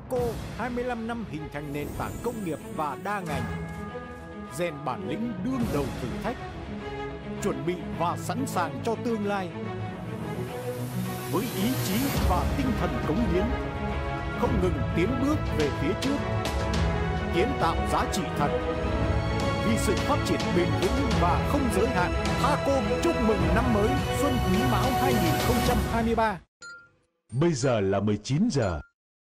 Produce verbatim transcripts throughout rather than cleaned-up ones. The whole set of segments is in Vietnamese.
Thaco hai mươi lăm năm hình thành nền tảng công nghiệp và đa ngành, rèn bản lĩnh đương đầu thử thách, chuẩn bị và sẵn sàng cho tương lai. Với ý chí và tinh thần cống hiến, không ngừng tiến bước về phía trước, kiến tạo giá trị thật, vì sự phát triển bền vững và không giới hạn. Thaco chúc mừng năm mới Xuân Quý Mão hai nghìn không trăm hai mươi ba. Bây giờ là mười chín giờ.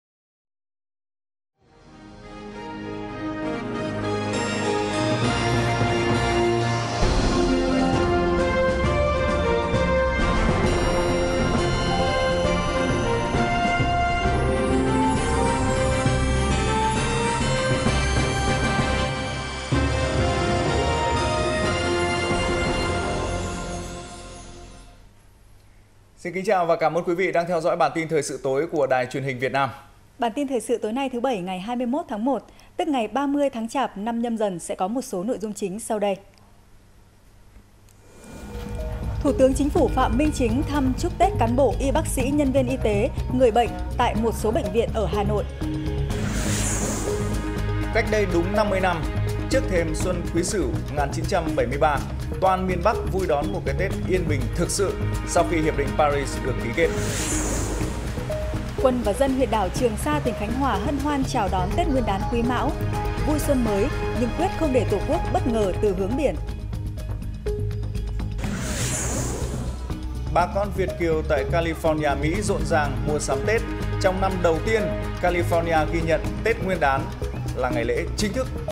Xin kính chào và cảm ơn quý vị đang theo dõi bản tin thời sự tối của Đài Truyền hình Việt Nam. Bản tin thời sự tối nay thứ Bảy ngày hai mươi mốt tháng một, tức ngày ba mươi tháng Chạp năm Nhâm Dần sẽ có một số nội dung chính sau đây. Thủ tướng Chính phủ Phạm Minh Chính thăm chúc Tết cán bộ, y bác sĩ, nhân viên y tế, người bệnh tại một số bệnh viện ở Hà Nội. Cách đây đúng năm mươi năm, trước thềm Xuân Quý Sửu một nghìn chín trăm bảy mươi ba, toàn miền Bắc vui đón một cái Tết yên bình thực sự sau khi Hiệp định Paris được ký kết. Quân và dân huyện đảo Trường Sa, tỉnh Khánh Hòa hân hoan chào đón Tết Nguyên đán Quý Mão, vui xuân mới nhưng quyết không để Tổ quốc bất ngờ từ hướng biển. Bà con Việt kiều tại California, Mỹ rộn ràng mua sắm Tết. Trong năm đầu tiên, California ghi nhận Tết Nguyên đán là ngày lễ chính thức